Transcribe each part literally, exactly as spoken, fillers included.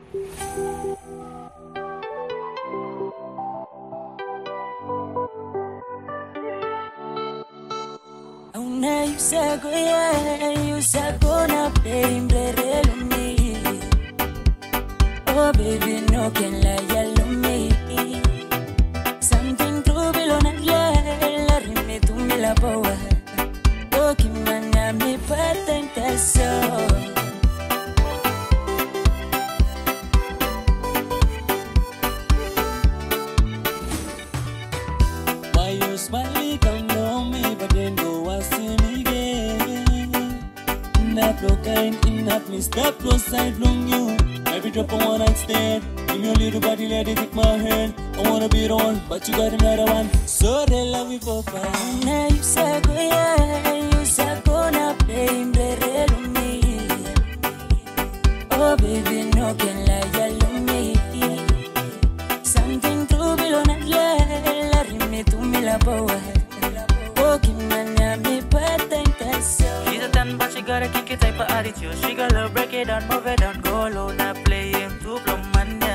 Now you say go yeah, you say go na play Rere me. Oh baby, no can lie, yellow me. Something true below na yeah, la rime tu me la boa. Oh kimana me patenta so. Why you smile come on me, but then go and see me again. That no kind enough, me step close side from you. Every drop on one night stand. Give me a little body, let it take my hand. I wanna be the one, but you got another one. So they love me for fun. Now you say go yeah, you say go na play Rere me. Oh baby, no can lie, yellow me. Something true below na yeah, la rime tu me la boa. Oh kimana me patenta so. She's a ten, but she got a kinky type of attitude. She got love, break it down, move it down, go low, now play him to blow mania.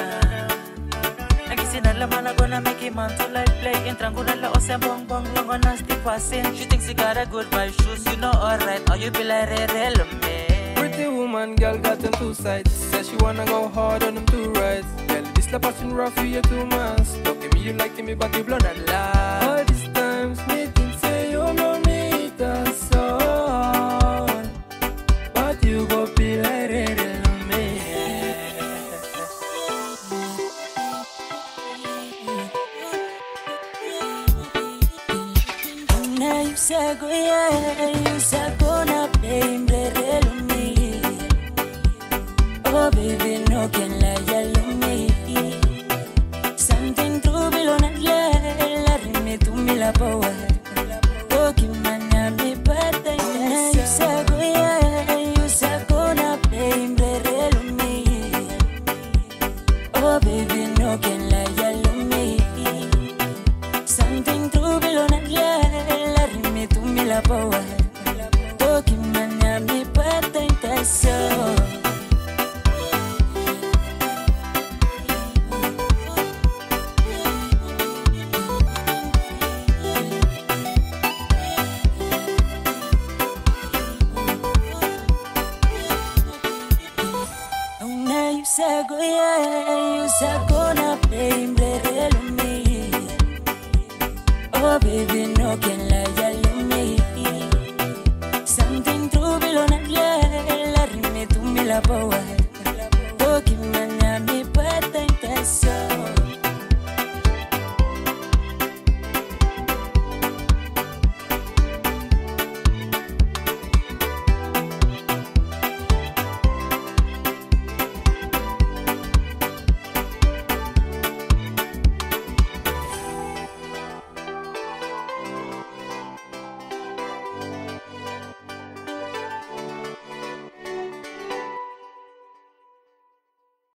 I'm gonna make him man to like play. Entranguna la ose bong bong long on nasty passing. She thinks she got a good vibe, shoes, you know alright. Are you Pilai Rere me? Pretty woman, girl got them two sides. Says she wanna go hard on them two rides. Girl, this la passion rough for you two months. Talking me, you liking me, but you blow that lie. All these times, me think say you no need a soul, but you go Pilai Rere me. Now you say go yeah, you say go na play Rere me. Oh baby, no can lie, yellow me. Something true below na yeah, la rime tu me la boa. Oh kimana me patenta. Now you say go yeah, you say go na play Rere me. Oh baby, no can lie, yellow me. Something true below na yeah, la rime tu me la boa. Oh kimana me patenta so. You say go yeah, you say go na play Rere me. Oh baby, no can lie, yellow me. Something true below na yeah, la rime tu me la boa.